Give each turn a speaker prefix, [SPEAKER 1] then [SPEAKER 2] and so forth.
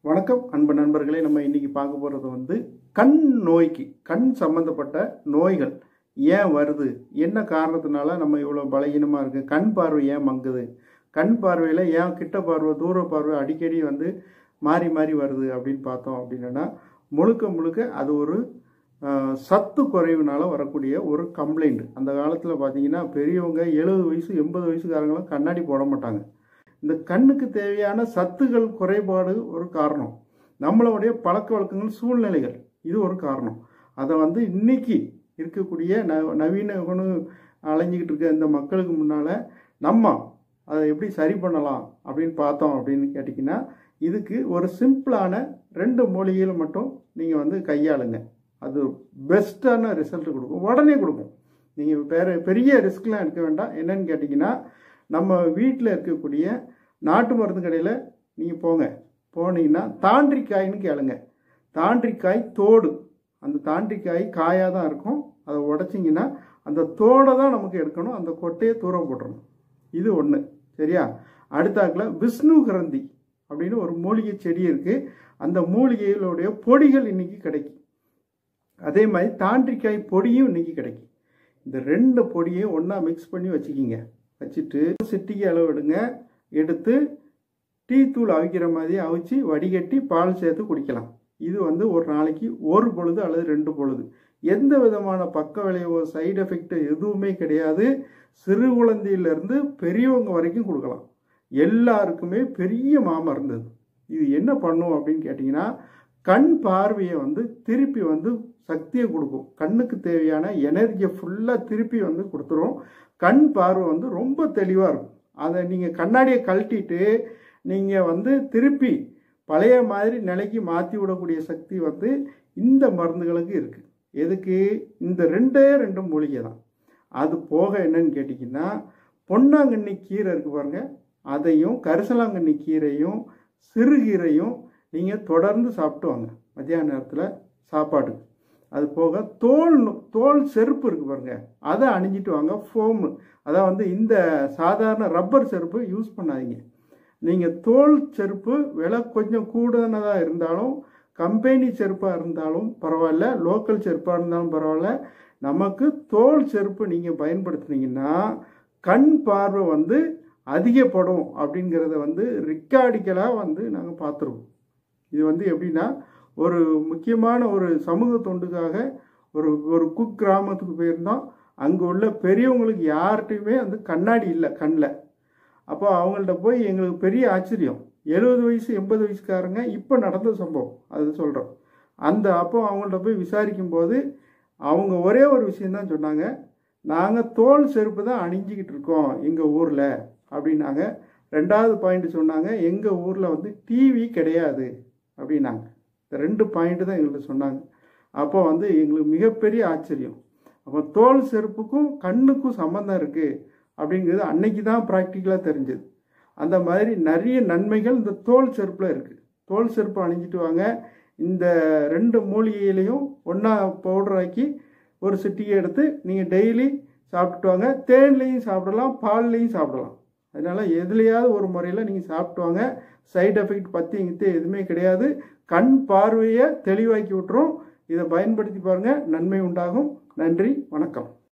[SPEAKER 1] வணக்கம் அன்பு நண்பர்களே, நம்ம இன்னைக்கு பார்க்க போகிறது வந்து கண் நோய்க்கு கண் சம்பந்தப்பட்ட நோய்கள் ஏன் வருது, என்ன காரணத்தினால நம்ம இவ்வளோ பலகீனமாக இருக்குது, கண் பார்வை ஏன் மங்குது, கண் பார்வையில் ஏன் கிட்ட பார்வை தூர பார்வை அடிக்கடி வந்து மாறி மாறி வருது அப்படின்னு பார்த்தோம். அப்படின்னா முழுக்க முழுக்க அது ஒரு சத்து குறைவுனால வரக்கூடிய ஒரு கம்ப்ளைண்ட். அந்த காலத்தில் பார்த்தீங்கன்னா பெரியவங்க 70 வயசு 80 வயசுக்காரங்களும் கண்ணாடி போட மாட்டாங்க. இந்த கண்ணுக்கு தேவையான சத்துகள் குறைபாடு ஒரு காரணம், நம்மளுடைய பழக்க வழக்கங்கள் சூழ்நிலைகள் இது ஒரு காரணம். அதை வந்து இன்னைக்கு இருக்கக்கூடிய நவீன அலைஞ்சிக்கிட்டு இருக்க இந்த மக்களுக்கு முன்னால் நம்ம அதை எப்படி சரி பண்ணலாம் அப்படின்னு பார்த்தோம் அப்படின்னு கேட்டிங்கன்னா, இதுக்கு ஒரு சிம்பிளான 2 மூலிகைகள் மட்டும் நீங்கள் வந்து கையாளுங்க. அது பெஸ்ட்டான ரிசல்ட் கொடுக்கும், உடனே கொடுக்கும். நீங்கள் பெரிய ரிஸ்க்லாம் எடுக்க வேண்டாம். என்னன்னு கேட்டிங்கன்னா, நம்ம வீட்டில் இருக்கக்கூடிய நாட்டு மருந்து கடையில் நீங்கள் போனீங்கன்னா தாண்டிக்காய்னு கேளுங்க. தாண்டிக்காய் தோடு, அந்த தாண்டிக்காய் காயாக தான் இருக்கும். அதை உடைச்சிங்கன்னா அந்த தோடை தான் நமக்கு எடுக்கணும், அந்த கொட்டையை தூரம் போட்டுறணும். இது ஒன்று, சரியா? அடுத்தாக்கில் விஷ்ணு கிரந்தி அப்படின்னு ஒரு மூலிகை செடி இருக்குது. அந்த மூலிகைகளுடைய பொடிகள் இன்றைக்கி கிடைக்கும். அதே மாதிரி தாண்டிக்காய் பொடியும் இன்றைக்கி கிடைக்கும். இந்த 2 பொடியும் ஒன்றா மிக்ஸ் பண்ணி வச்சுக்கிங்க. வச்சுட்டு சிட்டிக்கு அளவு எடுத்து டீ தூள் அவிக்கிற மாதிரி அவிச்சு வடிகட்டி பால் சேர்த்து குடிக்கலாம். இது வந்து ஒரு நாளைக்கு 1 பொழுது அல்லது 2 பொழுது. எந்த விதமான பக்க விளைவோ சைடு எஃபெக்ட் எதுவுமே கிடையாது. சிறு குழந்தையிலேருந்து பெரியவங்க வரைக்கும் கொடுக்கலாம். எல்லாருக்குமே பெரிய மாமருந்து. இது என்ன பண்ணும் அப்படின்னு கேட்டிங்கன்னா, கண் பார்வையை வந்து திருப்பி வந்து சக்தியை கொடுக்கும். கண்ணுக்கு தேவையான எனர்ஜியை ஃபுல்லாக திருப்பி வந்து கொடுத்துரும். கண் பார்வை வந்து ரொம்ப தெளிவாக இருக்கும். அதை நீங்கள் கண்ணாடியை கழட்டிட்டு நீங்கள் வந்து திருப்பி பழைய மாதிரி நிலைக்கு மாற்றி விடக்கூடிய சக்தி வந்து இந்த மருந்துகளுக்கு இருக்குது. எதுக்கு? இந்த 2 மூலிகை தான். அது போக என்னன்னு கேட்டிங்கன்னா, பொன்னாங்கண்ணி கீரை இருக்குது பாருங்க, அதையும் கரிசலாங்கண்ணி கீரையும் சிறுகீரையும் நீங்கள் தொடர்ந்து சாப்பிட்டு வாங்க மத்தியான நேரத்தில் சாப்பாடு. அது போக தோல் செருப்பு இருக்குது பாருங்க, அதை அணிஞ்சிட்டு வாங்க. ஃபோமு, அதான் வந்து இந்த சாதாரண ரப்பர் செருப்பு யூஸ் பண்ணாதீங்க. நீங்கள் தோல் செருப்பு விலை கொஞ்சம் கூடுதலாக இருந்தாலும், கம்பெனி செருப்பாக இருந்தாலும் பரவாயில்ல, லோக்கல் செருப்பாக இருந்தாலும் பரவாயில்ல, நமக்கு தோல் செருப்பு நீங்கள் பயன்படுத்துனீங்கன்னா கண் பார்வை வந்து அதிகப்படும் அப்படிங்கிறத வந்து ரிக்கார்டிக்கலாக வந்து நாங்கள் பார்த்துருவோம். இது வந்து எப்படின்னா, ஒரு முக்கியமான ஒரு சமூக தொண்டுக்காக ஒரு கிராமத்துக்கு போயிருந்தோம். அங்கே உள்ள பெரியவங்களுக்கு யார்கிட்டையுமே வந்து கண்ணாடி இல்லை கண்ணில். அப்போ அவங்கள்ட்ட போய் எங்களுக்கு பெரிய ஆச்சரியம். 70 வயசு 80 வயசுக்காரங்க இப்போ நடந்த சம்பவம் அது சொல்கிறோம். அப்போ அவங்கள்ட்ட போய் விசாரிக்கும் போது அவங்க ஒரே ஒரு விஷயந்தான் சொன்னாங்க, நாங்கள் தோல் செருப்பு தான் அணிஞ்சிக்கிட்டு இருக்கோம் எங்கள் ஊரில் அப்படின்னாங்க. 2வது பாயிண்ட் சொன்னாங்க, எங்கள் ஊரில் வந்து டிவி கிடையாது அப்படின்னாங்க. இந்த 2 பாயிண்ட்டு தான் எங்கள்கிட்ட சொன்னாங்க. அப்போ வந்து எங்களுக்கு மிகப்பெரிய ஆச்சரியம். அப்போ தோல் செருப்புக்கும் கண்ணுக்கும் சம்மந்தம் இருக்குது அப்படிங்கிறது அன்னைக்கு தான் ப்ராக்டிக்கலாக தெரிஞ்சது. அந்த மாதிரி நிறைய நன்மைகள் இந்த தோல் செருப்பில் இருக்குது. தோல் செருப்பு அணிஞ்சிட்டு வாங்க. இந்த 2 மூலிகையிலையும் ஒன்றா பவுடர் ஆக்கி ஒரு சிட்டிகை எடுத்து நீங்கள் டெய்லி சாப்பிட்டுட்டு வாங்க. தேன்லேயும் சாப்பிடலாம், பால்லையும் சாப்பிடலாம். அதனால் எதுலையாவது ஒரு முறையில் நீங்கள் சாப்பிட்டு வாங்க. சைடு எஃபெக்ட் பற்றி எங்கிட்ட எதுவுமே கிடையாது. கண் பார்வையை தெளிவாக்கி விட்டுரும். இதை பயன்படுத்தி பாருங்கள், நன்மை உண்டாகும். நன்றி, வணக்கம்.